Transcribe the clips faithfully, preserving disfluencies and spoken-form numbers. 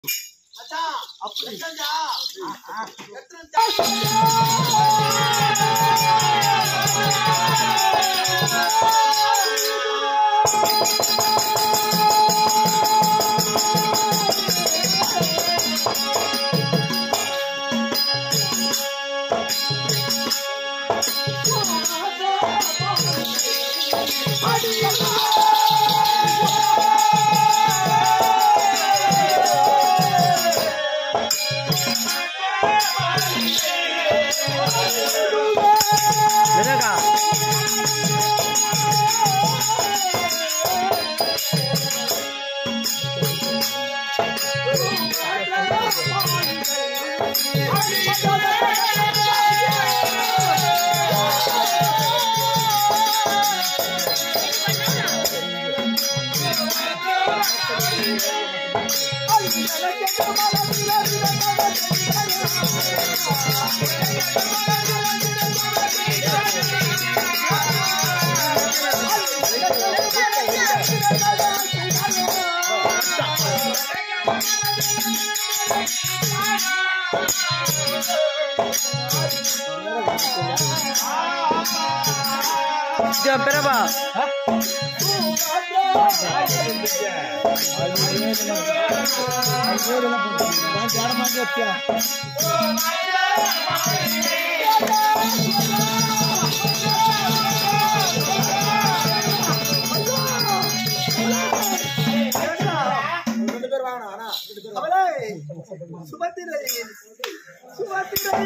அப்படி Jam berapa? Hah? Subatirai, Subatirai.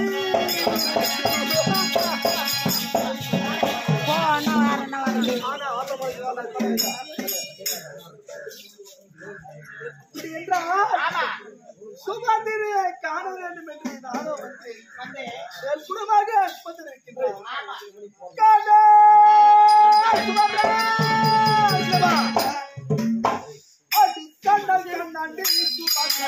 சுகாதிரியை காண வேண்டும் என்று நானும் வந்தேன். என் குடும்பமாக வந்திருக்கின்றேன். அடி கண்டல் நன்றி சுபாஷா.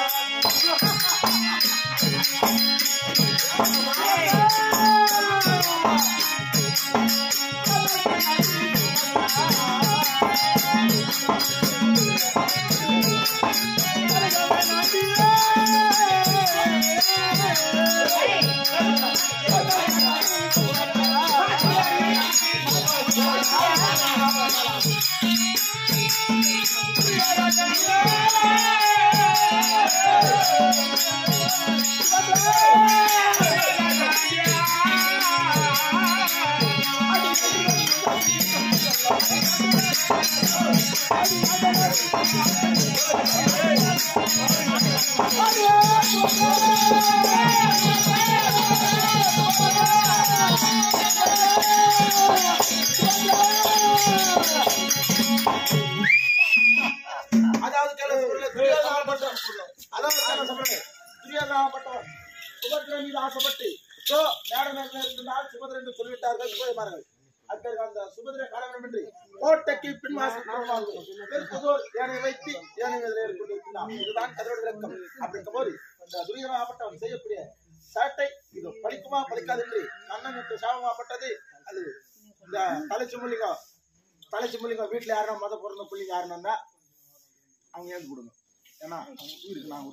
சுபத்திரன் மீது ஆசைப்பட்டு சுபத்திரன் என்று சொல்லிவிட்டார்கள். அந்த சுபத்திரை காண வேண்டும் என்று கோட்டைக்கு பின்வாசல் யானை வைத்து யானை கொண்டிருக்கிறார். இதுதான் கதோட விளக்கம். அப்படி இருக்கும்போது இந்த துரியமாகப்பட்டவன் செய்யக்கூடிய சாட்டை இது பலிக்குமா பலிக்காது என்று அண்ணன் என்று சாபமாகப்பட்டது. அது இந்த தலைச்சு முள்ளிங்கம் தலைச்சு முள்ளிங்கம் வீட்டுல யாரும் மத பிறந்த பிள்ளைங்க யாருன்னா அவங்க ஏந்து கொடுங்க. ஏன்னா உயிருக்கு நான்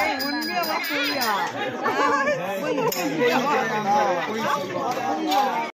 உத்தரவு